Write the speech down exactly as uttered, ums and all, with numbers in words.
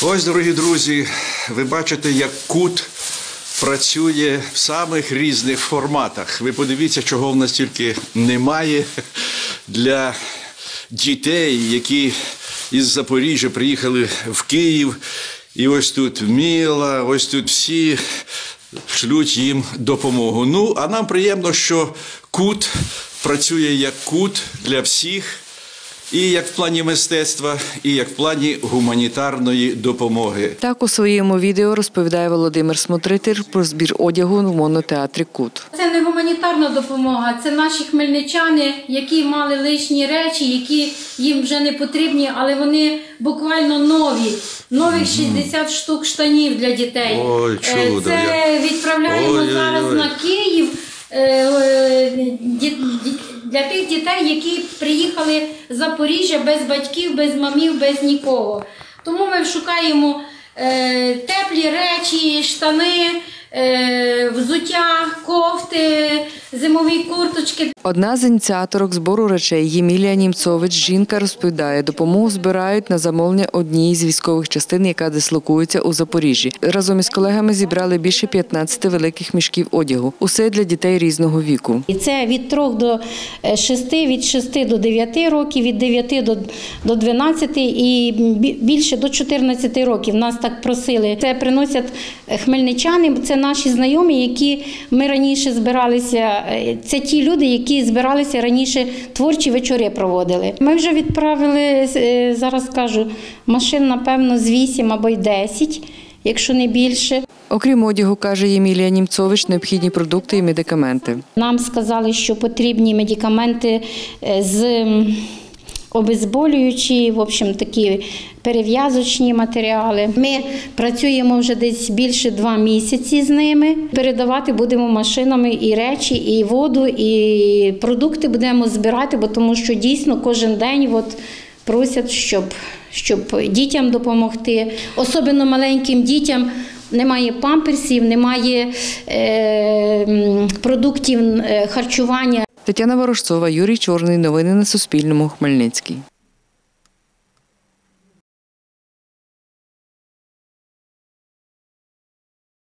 Ось, дорогі друзі, ви бачите, як кут працює в самих різних форматах. Ви подивіться, чого в нас тільки немає для дітей, які із Запоріжжя приїхали в Київ. І ось тут Міла, ось тут всі шлють їм допомогу. Ну, а нам приємно, що кут працює як кут для всіх. І як в плані мистецтва, і як в плані гуманітарної допомоги. Так у своєму відео розповідає Володимир Смотритель про збір одягу в монотеатрі «Кут». Це не гуманітарна допомога, це наші хмельничани, які мали лишні речі, які їм вже не потрібні, але вони буквально нові. Нових шістдесят штук штанів для дітей. Ой, чудо. Це відправляємо ой, зараз ой, ой. на Київ. Для тих дітей, які приїхали з Запоріжжя без батьків, без мамів, без нікого. Тому ми шукаємо е, теплі речі, штани, е, взуття, кофти, зимові курточки. Одна з ініціаторок збору речей Ємілія Німцович, жінка, розповідає, допомогу збирають на замовлення однієї з військових частин, яка дислокується у Запоріжжі. Разом із колегами зібрали більше п'ятнадцяти великих мішків одягу. Усе для дітей різного віку. І це від трьох до шести, від шести до дев'яти років, від дев'яти до дванадцяти і більше до чотирнадцяти років. Нас так просили. Це приносять хмельничани, це наші знайомі, які ми раніше збиралися. Це ті люди, які збиралися раніше, творчі вечори проводили. Ми вже відправили, зараз кажу, машин, напевно, з вісім або й десять, якщо не більше. Окрім одягу, каже Ємілія Німцович, необхідні продукти і медикаменти. Нам сказали, що потрібні медикаменти з обезболюючі, в общем, такі перев'язочні матеріали. Ми працюємо вже десь більше два місяці з ними. Передавати будемо машинами і речі, і воду, і продукти будемо збирати, бо тому що дійсно кожен день от просять, щоб, щоб дітям допомогти, особливо маленьким дітям. Немає памперсів, немає е, продуктів харчування. Тетяна Ворожцова, Юрій Чорний. Новини на Суспільному. Хмельницький.